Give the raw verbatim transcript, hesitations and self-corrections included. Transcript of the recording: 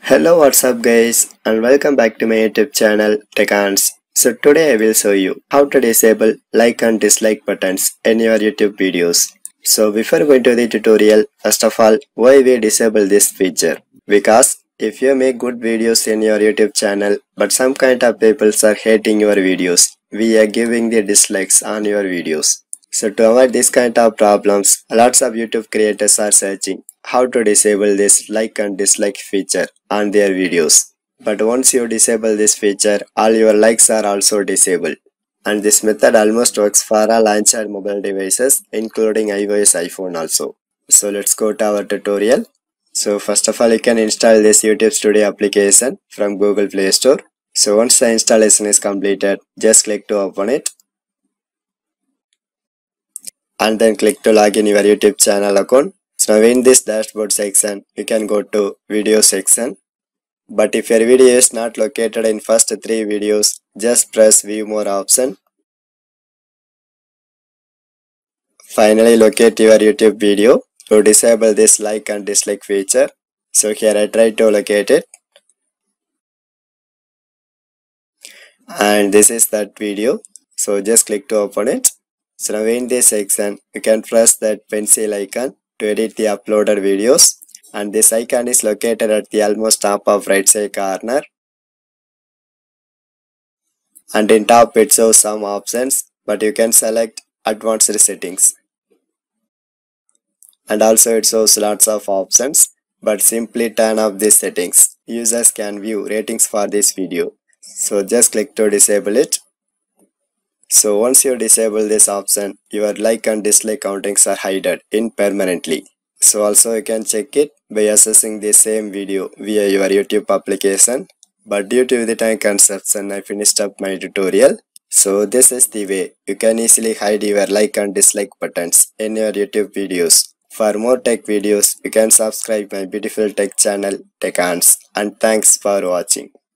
Hello, what's up guys, and welcome back to my YouTube channel Tech Hands. So today I will show you how to disable like and dislike buttons in your YouTube videos. So before going to the tutorial, first of all, why we disable this feature? Because if you make good videos in your YouTube channel but some kind of people are hating your videos, we are giving the dislikes on your videos. So to avoid this kind of problems, lots of YouTube creators are searching how to disable this like and dislike feature on their videos. But once you disable this feature, all your likes are also disabled. And this method almost works for all Android mobile devices, including iOS iPhone also. So let's go to our tutorial. So first of all, you can install this YouTube Studio application from Google Play Store. So once the installation is completed, just click to open it. And then click to log in your YouTube channel account. So now in this dashboard section, you can go to video section. But if your video is not located in first three videos, just press view more option. Finally locate your YouTube video to disable this like and dislike feature. So here I try to locate it. And this is that video. So just click to open it. So now in this section, you can press that pencil icon to edit the uploaded videos. And this icon is located at the almost top of right side corner. And in top it shows some options, but you can select advanced settings. And also it shows lots of options, but simply turn off these settings. Users can view ratings for this video. So just click to disable it. So once you disable this option, your like and dislike countings are hidden in permanently. So also you can check it by accessing the same video via your YouTube application. But due to the time consumption, I finished up my tutorial. So this is the way you can easily hide your like and dislike buttons in your YouTube videos. For more tech videos, you can subscribe my beautiful tech channel Tech Hands, and thanks for watching.